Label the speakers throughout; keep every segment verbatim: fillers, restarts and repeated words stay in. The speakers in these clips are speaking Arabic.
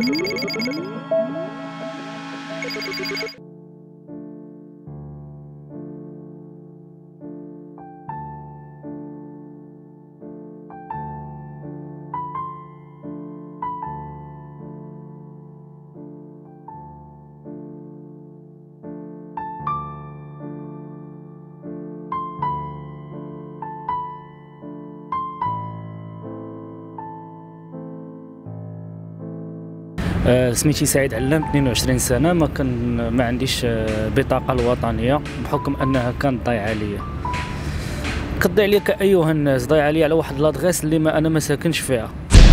Speaker 1: آه، سميتي سعيد علام، اثنين وعشرين سنة. ما كان ما عنديش آه، بطاقة الوطنية بحكم أنها كانت ضايعة ليا. كتضيع ليا كأيها الناس، ضايعة ليا على واحد لادغيس اللي ما أنا ما ساكنش فيها.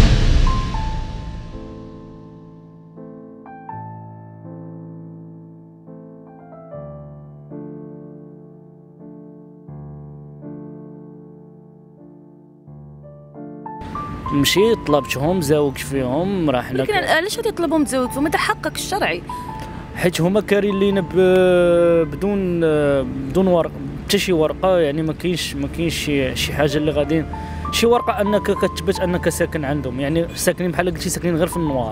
Speaker 1: مشيت طلبتهم زاوجت فيهم، راه حنا
Speaker 2: لكن علاش غادي تطلبهم تزوج فيهم؟ هذا حقك الشرعي.
Speaker 1: حيت هما كارين لينا بدون بدون ورق، حتى شي ورقه، يعني ما كاينش ما كاينش شي شي حاجه اللي غادي شي ورقه انك كتثبت انك ساكن عندهم، يعني ساكنين بحال قلتي ساكنين غير في النوار.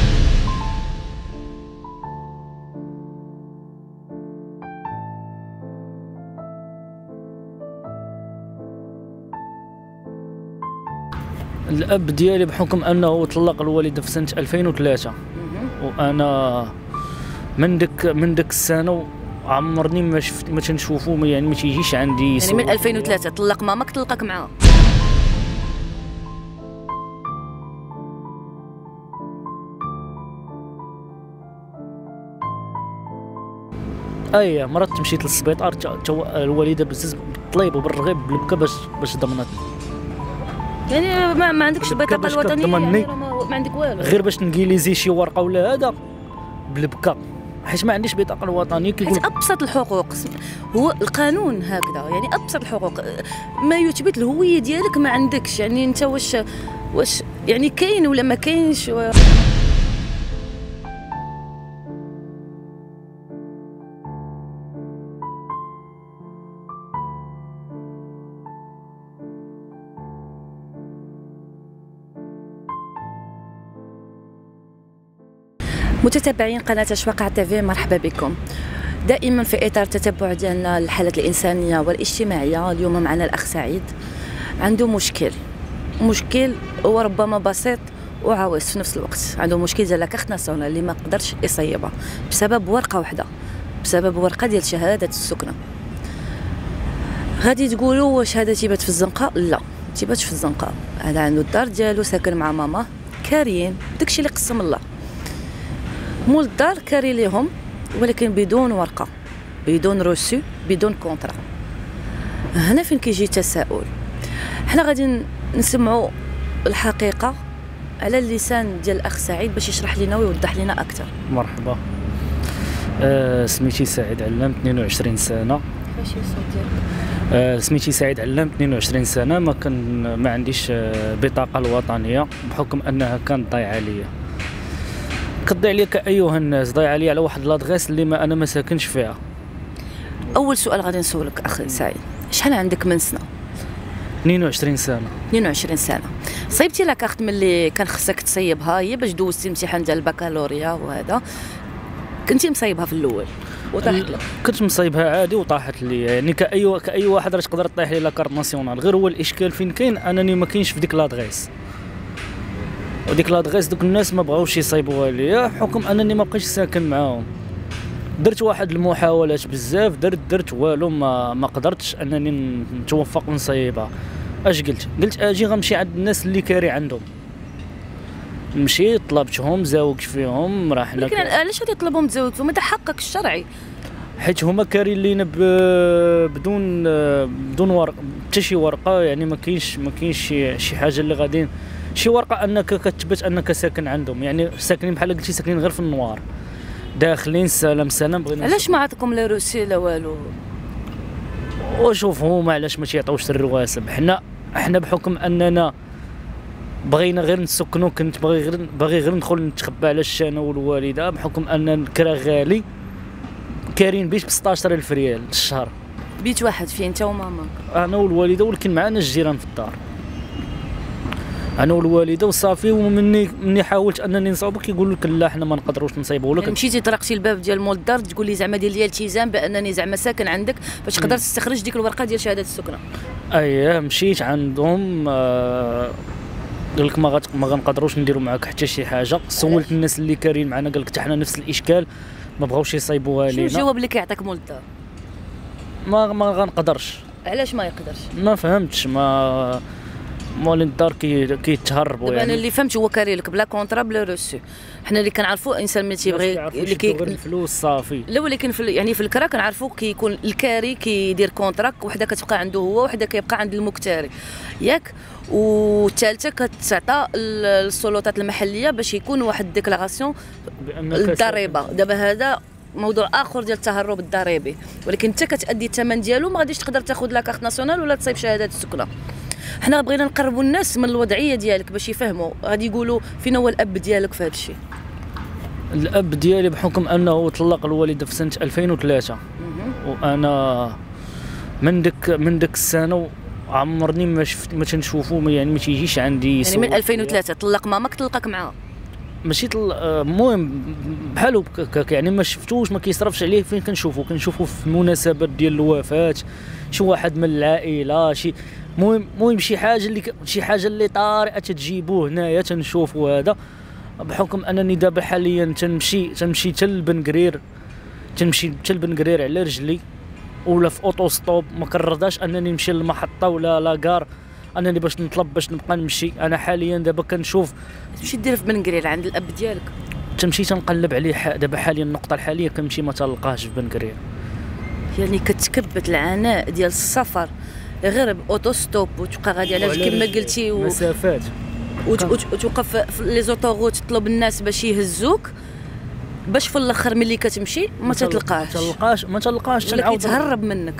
Speaker 1: الاب ديالي بحكم انه طلق الوالده في سنه ألفين وثلاثة، وانا من ديك من ديك السنه عمرني ما شفت ما تنشوفو، يعني ما تيجيش عندي.
Speaker 2: يعني من ألفين وثلاثة طلق ماماك، طلقك معاه؟
Speaker 1: اي مرات مشيت للسبيطار، الوالده بزز بالطليب وبالرغيب بالبكا باش باش ضمنتني.
Speaker 2: يعني ما, ما عندكش البطاقه الوطنيه؟ يعني ما, ما عندك والو غير
Speaker 1: باش نجيليزي شي ورقه ولا هذا بالبكا، حيت ما عنديش بطاقه الوطنيه.
Speaker 2: حيت ابسط الحقوق هو القانون هكذا، يعني ابسط الحقوق ما يثبت الهويه ديالك ما عندكش. يعني انت واش واش يعني كاين ولا ما كاينش؟ و... متتبعين قناة اش واقع تيفي، مرحبا بكم. دائما في اطار تتبع ديالنا الحالات الانسانيه والاجتماعيه. اليوم معنا الاخ سعيد، عنده مشكل مشكل هو ربما بسيط وعويص في نفس الوقت. عنده مشكل ديال لاكارت ناسيونال اللي ما قدرش يصيبها بسبب ورقه واحده، بسبب ورقه ديال شهاده السكنه. غادي تقولوا واش هذا تيبات في الزنقه؟ لا، تيباتش في الزنقه. هذا عنده الدار ديالو، ساكن مع ماما، كاريين داكشي اللي قسم الله. مول الدار كاري ليهم، ولكن بدون ورقه، بدون روسو، بدون كونطرا. هنا فين كيجي التساؤل. حنا غادي نسمعوا الحقيقه على اللسان ديال الاخ سعيد باش يشرح لنا ويوضح لنا اكثر.
Speaker 1: مرحبا. آه سميتي سعيد علام، اثنين وعشرين سنه.
Speaker 2: فاش الصوت ديالك؟
Speaker 1: آه سميتي سعيد علام، اثنين وعشرين سنه. ما كان ما عنديش آه بطاقه الوطنيه بحكم انها كانت ضايعه ليا. كتضيع ليا كأيها الناس، ضايعه ليا على واحد لادغيس اللي ما انا ما ساكنش فيها.
Speaker 2: اول سؤال غادي نسولك اخي سعيد، شحال عندك من سنه؟
Speaker 1: اثنين وعشرين سنه.
Speaker 2: اثنين وعشرين سنه. صيبتي لاكارت ملي كان خصك تصيبها هي باش دوزتي الامتحان ديال البكالوريا وهذا؟ كنتي مصايبها في الاول وطاحت لك؟
Speaker 1: كنت مصايبها عادي وطاحت لي، يعني كأي كأي واحد راه تقدر طيح لي لاكارت ناسيونال. غير هو الاشكال فين كاين، انني ما كاينش في ديك لادغيس، وديك لادغيس دوك الناس ما بغاوش يصايبوها ليا حكم انني ما بقيتش ساكن معاهم. درت واحد المحاولات بزاف، درت درت والو، ما ما قدرتش انني نتوفق ونصايبها. اش قلت قلت اجي غنمشي عند الناس اللي كاري عندهم. مشيت طلبتهم زاوجت فيهم، راه حنا.
Speaker 2: لكن علاش غادي تطلبهم تزوج فيهم؟ هذا حقك الشرعي.
Speaker 1: حيت هما كارين لينا بدون بدون ورق، حتى شي ورقه، يعني ما كاينش ما كاينش شي شي حاجه اللي غادي شي ورقه انك كتثبت انك ساكن عندهم، يعني ساكنين بحال قلتي ساكنين غير في النوار، داخلين سلام سلام. بغينا
Speaker 2: علاش ما عطاكم لا روسي لا والو؟
Speaker 1: وشوف هما علاش ما تيعطيوش الرواسب. حنا حنا بحكم اننا بغينا غير نسكنوا، كنت باغي غير باغي غير ندخل نتخبى على الشانه والوالده، بحكم ان الكرا غالي، كارين بيش ب ستطاش ألف ريال الشهر.
Speaker 2: بيت واحد فيه انت وماماك؟
Speaker 1: انا والوالده، ولكن معنا الجيران في الدار. انا والوالده وصافي. ومني مني حاولت انني نصاوبك كيقولوا لك لا حنا ما نقدروش نصايبوا لك.
Speaker 2: يعني مشيتي طرقتي الباب ديال مول الدار تقول لي زعما دير لي التزام بانني زعما ساكن عندك باش تقدر تستخرج ديك الورقه ديال شهاده السكنه.
Speaker 1: اييه مشيت عندهم آه قال لك ما غت... ما غنقدروش نديروا معاك حتى شي حاجه. سولت الناس اللي كارين معنا قال لك حتى حنا نفس الاشكال ما بغاوش يصايبوها
Speaker 2: شنو
Speaker 1: لينا.
Speaker 2: الجواب اللي كيعطيك مول الدار؟
Speaker 1: ما ما غنقدرش.
Speaker 2: علاش ما يقدرش؟
Speaker 1: ما فهمتش. ما مول الدار كي كيتهربوا
Speaker 2: يعني
Speaker 1: يعني.
Speaker 2: انا اللي فهمت هو كاري لك بلا كونطرا بلا روسو. حنا اللي كنعرفوا انسان ملي تيبغي اللي كي
Speaker 1: الفلوس صافي.
Speaker 2: لا ولكن في يعني في الكرا كنعرفوا كيكون الكاري كيدير كونتراك، وحده كتبقى عنده هو وحده كيبقى عند المكتري ياك، والثالثه كتعطى السلطات المحليه باش يكون واحد ديكلاراسيون الضريبه. دابا هذا موضوع اخر ديال التهرب الضريبي، ولكن انت كتادي الثمن ديالو ما غاديش تقدر تاخذ لا كارت ناسيونال ولا تصايب شهاده السكنه. حنا بغينا نقربوا الناس من الوضعيه ديالك باش يفهموا. غادي يقولوا فين هو الاب ديالك في هذا الشيء؟
Speaker 1: الاب ديالي بحكم انه طلق الوالده في سنه ألفين وثلاثة، وانا من ديك من ديك السنه عمرني ما شفت ما تنشوفو، يعني ما تيجيش عندي.
Speaker 2: يعني من ألفين وثلاثة طلق ماماك طلقك معاها؟
Speaker 1: ماشي طل... المهم بحالو يعني ما شفتوش، ما كيصرفش عليه. فين كنشوفو؟ كنشوفو في المناسبات ديال الوفاه، شي واحد من العائله، شي المهم المهم شي حاجه اللي ك... شي حاجه اللي طارئه تجيبوه هنايا تنشوفو. هذا بحكم انني دابا حاليا تنمشي تنمشي حتى لبنكرير، تنمشي حتى لبنكرير على رجلي ولا في اوتو ستوب. ما كنرضاش انني نمشي للمحطه ولا لاكار انني باش نطلب باش نبقى نمشي. انا حاليا دابا كنشوف
Speaker 2: تمشي دير في بنكرير عند الاب ديالك،
Speaker 1: تمشي تنقلب عليه. ح... دابا حاليا النقطه الحاليه كنمشي ما تلقاهش في بنكرير.
Speaker 2: يعني كتكبت العناء ديال السفر غير باوتو ستوب وتبقى غادي على كما قلتي و...
Speaker 1: مسافات
Speaker 2: وتوقف في لي زوطوغوت تطلب الناس باش يهزوك، باش في الاخر ملي كتمشي ما تتلقاهش.
Speaker 1: ما تلقاش ما تلقاش
Speaker 2: ولا كيتهرب منك.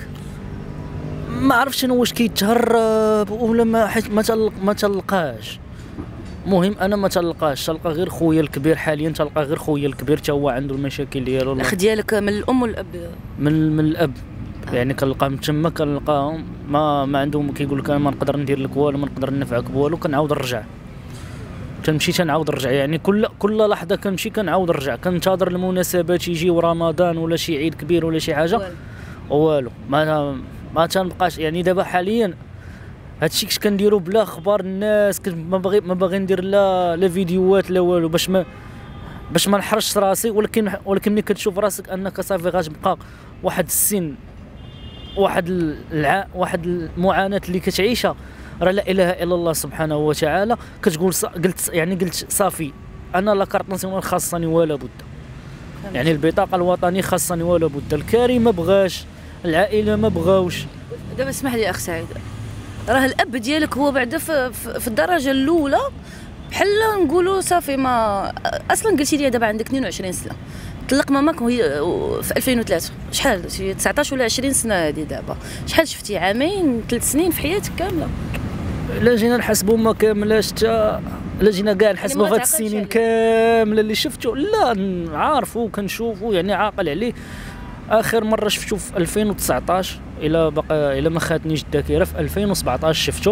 Speaker 1: ما عرفتش انا واش كيتهرب ولا ما حيت ما تلق ما تلقاش. المهم انا ما تلقاش، تلقى غير خويا الكبير حاليا، تلقى غير خويا الكبير حتى هو عنده المشاكل ديالو.
Speaker 2: الاخ ديالك من الام والاب؟ من
Speaker 1: من الاب. آه. يعني كنلقاهم تما كنلقاهم ما ما عندهم، كيقول لك انا ما نقدر ندير لك والو، ما نقدر ننفعك بوالو. كنعاود نرجع، كنمشي تنعاود نرجع. يعني كل كل لحظه كنمشي كنعاود نرجع. كنتظر المناسبات يجيو رمضان ولا شي عيد كبير ولا شي حاجه والو ما ما تنبقاش. يعني دابا حاليا هادشي كنت كنديرو بلا اخبار الناس، كنت ما باغي ما باغي ندير لا لا فيديوهات لا والو باش ما باش ما نحرجش راسي. ولكن ولكن ملي كتشوف راسك انك صافي غتبقى واحد السن، واحد الع... واحد المعاناه اللي كتعيشها، راه لا اله الا الله سبحانه وتعالى. كتقول ص... قلت يعني قلت صافي انا لا كارت ناسيونال خاصني ولا بد، يعني البطاقه الوطنيه خاصني ولا بد. الكاري ما بغاش، العائله ما بغاوش.
Speaker 2: دابا اسمح لي اخ سعيد، راه الاب ديالك هو بعدا في, في الدرجه الاولى بحال نقولوا صافي. ما اصلا قلتي لي دابا عندك اثنين وعشرين سنه، طلق ماماك وهي في ألفين وثلاثة، شحال شي تسعطاش ولا عشرين سنه هذه دابا؟ شحال شفتي؟ عامين ثلاث سنين في حياتك كامله؟
Speaker 1: لا جينا نحسبوا ما كاملاش حتى، لا جينا كاع نحسبوا في هاد السنين كامله اللي شفتو. لا عارفو كنشوفو، يعني عاقل عليه. اخر مره شفتو في ألفين وتسعطاش، الى بقى الى ما خاتنيش الذاكره، في ألفين وسبعطاش شفتو.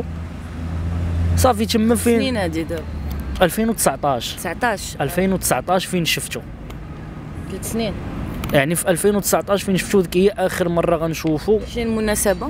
Speaker 1: صافي تما فين
Speaker 2: سنين هادي دابا؟
Speaker 1: ألفين وتسعطاش
Speaker 2: تسعطاش
Speaker 1: ألفين وتسعطاش فين شفتو؟
Speaker 2: ثلاث سنين.
Speaker 1: يعني في ألفين وتسعطاش فين شفتو، ديك هي اخر مره غنشوفو.
Speaker 2: شنو المناسبه؟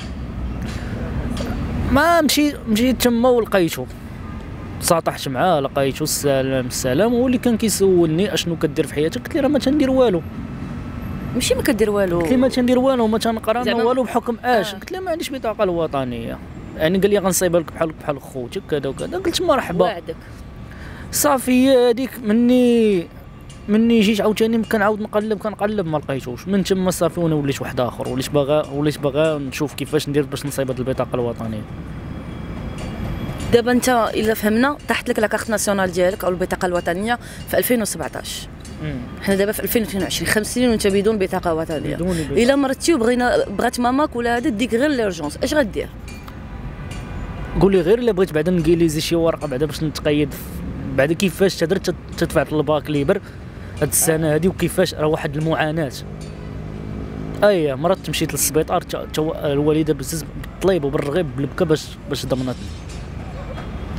Speaker 1: ما مشي مشيت تما ولقيتو، تصاطحت معاه لقيتو السلام السلام. هو اللي كان كيسولني اشنو كدير في حياتك، قلت ليه راه ما تندير والو.
Speaker 2: ماشي ما كدير والو،
Speaker 1: قلت ليه ما تندير والو، ما تنقرا ما والو. بحكم اش؟ آه. قلت ليه ما عنديش بطاقه الوطنيه. يعني قال لي غنصايبها لك بحال بحال خوتك كذا وكذا. قلت مرحبا.
Speaker 2: وعدك
Speaker 1: صافي هذيك مني مني جيت عاوتاني كنعاود نقلب كنقلب ما لقيتوش. من تما صافي وانا وليت واحد اخر، وليت باغا وليت باغا نشوف كيفاش ندير باش نصايب هاد البطاقه الوطنيه.
Speaker 2: دابا انت الا فهمنا طاحت لك لا كارت ناسيونال ديالك او البطاقه الوطنيه في ألفين وسبعطاش، حنا دابا في ألفين واثنين وعشرين، خمس سنين وانت بدون بطاقه وطنيه. الا مرتي وبغينا بغات ماماك ولا هذا ديك غير ليرجونس، اش غدير؟
Speaker 1: قول لي غير الا بغيت بعدا نكيليزي شي ورقه بعدا باش نتقيد بعدا كيفاش تهدر تدفع الباك ليبر هاد السنه هادي، وكيفاش راه واحد المعاناه. اي مرات مشيت للسبيطار الوالده بزز بالطليب وبالرغيب بالبكا باش باش ضمنتني.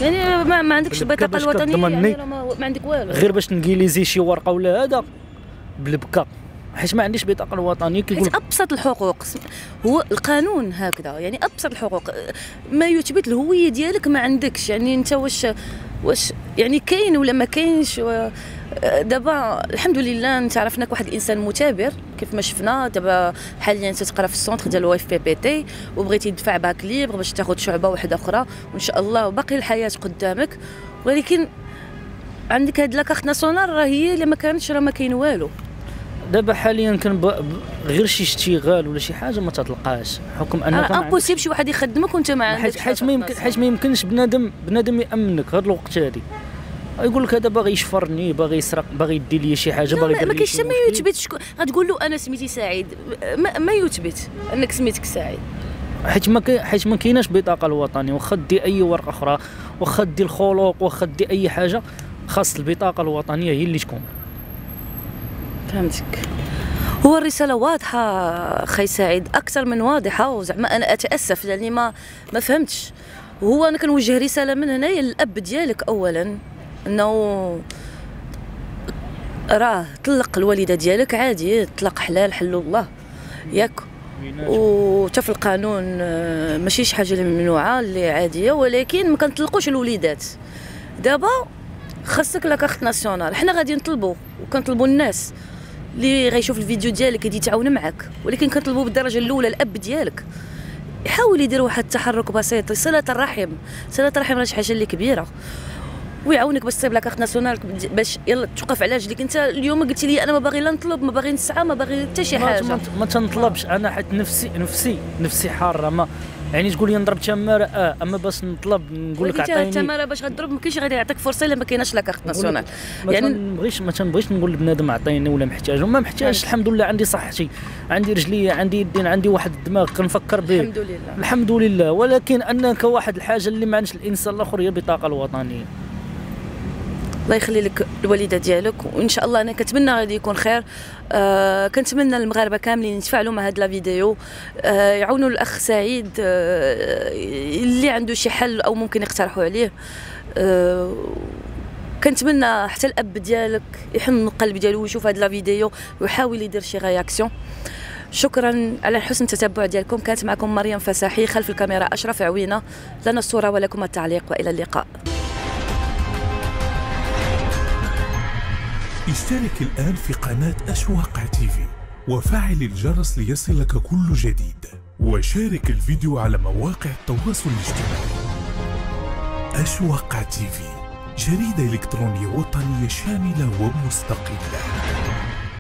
Speaker 2: يعني ما, ما عندكش
Speaker 1: بالبكا
Speaker 2: البطاقه
Speaker 1: باش
Speaker 2: الوطنيه
Speaker 1: كتضمني.
Speaker 2: يعني راه ما, ما عندك والو.
Speaker 1: غير باش نكيليزي شي ورقه ولا هذا بالبكا، حيت ما عنديش بطاقه الوطنيه. كيقول
Speaker 2: حيت ابسط الحقوق هو القانون هكذا، يعني ابسط الحقوق ما يثبت الهويه ديالك ما عندكش. يعني انت واش واش يعني كاين ولا ما كاينش. و... دابا الحمد لله انت عرفناك واحد الانسان مثابر كيف ما شفنا. دابا حاليا تتقرا في السونتر ديال الواي اف بي بي تي وبغيتي تدفع باك ليبر باش تاخذ شعبه واحده اخرى، وان شاء الله باقي الحياه قدامك. ولكن عندك هاد لاكارت ناسيونال راه هي اللي ما كانتش راه ما كاين والو.
Speaker 1: دابا حاليا كان ب... ب... غير شي اشتغال ولا شي حاجه ما تطلقاش، حكم انك
Speaker 2: راه امبوسيبل شي واحد يخدمك وانت ما عندكش.
Speaker 1: حيت حيت ما يمكن حيت ما يمكنش بنادم بنادم يامنك هاد الوقت هادي. يقول لك هذا باغي يشفرني، باغي يسرق، باغي يدي لي شي حاجه، باغي يدير
Speaker 2: ما
Speaker 1: لي
Speaker 2: كاينش
Speaker 1: شي
Speaker 2: ما
Speaker 1: مشكل.
Speaker 2: يثبت شكون غتقول له انا سميتي سعيد. ما, ما يثبت انك سميتك سعيد،
Speaker 1: حيت ما كاين حيت ما كايناش بطاقه الوطنيه. واخا دي اي ورقه اخرى، واخا دي الخلوق، واخا دي اي حاجه، خاص البطاقه الوطنيه هي اللي تكون.
Speaker 2: فهمتك. هو الرساله واضحه خي سعيد، اكثر من واضحه. وزعما انا اتاسف لاني ما ما فهمتش. وهو انا كنوجه رساله من هنايا للاب ديالك اولا، انه راه طلق الوالده ديالك عادي، طلق حلال حلو الله ياك. وتا في القانون ماشي شي حاجه اللي ممنوعه اللي عاديه، ولكن ما كنطلقوش الوليدات. دابا خاصك لا كارت ناسيونال. حنا غادي نطلبوا وكنطلبوا الناس اللي غيشوف الفيديو ديالك يدي يتعاون معك، ولكن كنطلبوا بالدرجه الاولى الاب ديالك يحاول يدير واحد التحرك بسيط. صله الرحم، صله الرحم راه شي حاجه اللي كبيره، ويعاونك باش تصيب لا كارت ناسيونال باش يلا توقف على رجليك. انت اليوم قلتي لي انا ما باغي لا نطلب، ما باغي نسعى، ما باغي حتى شي حاجه.
Speaker 1: ما, ما تنطلبش انا، حيت نفسي نفسي نفسي حاره. ما يعني تقول لي نضرب تماره اه، اما باش نطلب نقول لك عطيني
Speaker 2: التماره باش غضرب ما كاينش غادي يعطيك فرصه الا ما كايناش لا كارت ناسيونال.
Speaker 1: يعني ما تنبغيش ما تنبغيش نقول لبنادم عطيني ولا محتاج وما محتاج. الحمد لله عندي صحتي، عندي رجلي، عندي يدين، عندي واحد الدماغ كنفكر به
Speaker 2: الحمد لله
Speaker 1: الحمد لله. ولكن انك واحد الحاجه اللي ما عندش الانسان الاخر هي البطاقه الوطنيه.
Speaker 2: الله يخلي لك الوالده ديالك، وان شاء الله انا كنتمنى غادي يكون خير. آه كنتمنى المغاربه كاملين يتفاعلوا مع هاد لا فيديو، آه يعاونوا الاخ سعيد آه اللي عنده شي حل او ممكن يقترحوا عليه. آه كنتمنى حتى الاب ديالك يحن القلب ديالو ويشوف هاد لا فيديو ويحاول يدير شي رياكسيون. شكرا على حسن التتبع ديالكم. كانت معكم مريم فساحي، خلف الكاميرا اشرف عوينه. لنا الصوره ولكم التعليق، والى اللقاء.
Speaker 3: اشترك الآن في قناة أشواق تيفي وفعل الجرس ليصلك كل جديد، وشارك الفيديو على مواقع التواصل الاجتماعي. أشواق تيفي، جريدة إلكترونية وطنية شاملة ومستقلة.